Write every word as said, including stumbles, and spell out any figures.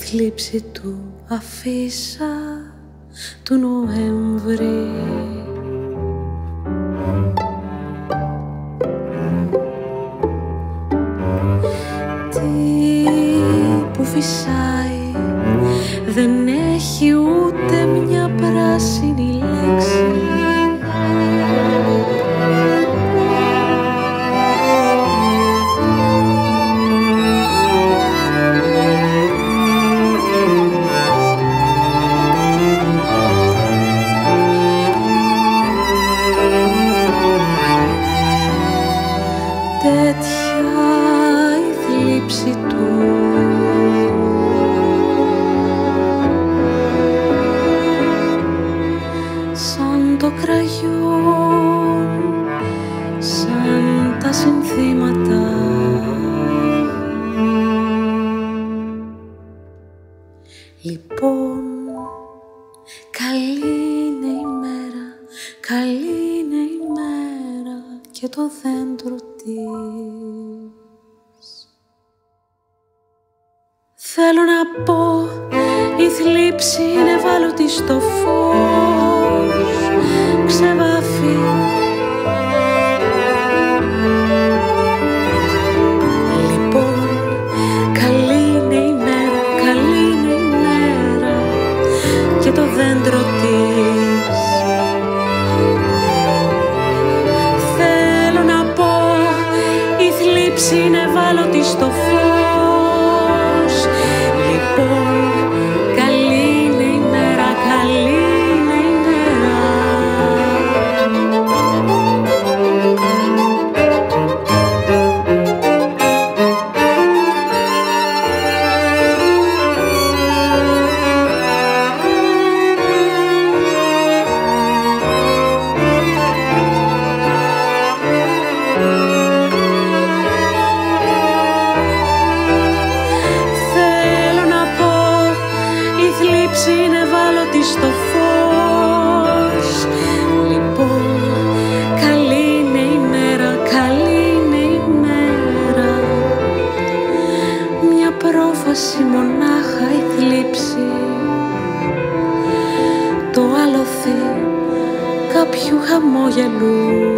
θλίψη του αφίσα του Νοέμβρη. Τι που φυσάει δεν έχει ούτε μια πράσινη λέξη. Λοιπόν, καλή είναι η μέρα, καλή είναι η μέρα και το δέντρο της. Θέλω να πω, η θλίψη είναι ευάλωτη στο φως, ξεβάφει. Το δέντρο της. Θέλω να πω, η θλίψη είναι ευάλωτη στο φως. Λοιπόν, καλή είναι η μέρα, καλή είναι η μέρα. Είναι ευάλωτη στο φως. Λοιπόν, καλή είναι η μέρα, καλή είναι η μέρα. Μια πρόφαση μονάχα η θλίψη, το άλοθη κάποιου χαμόγελου.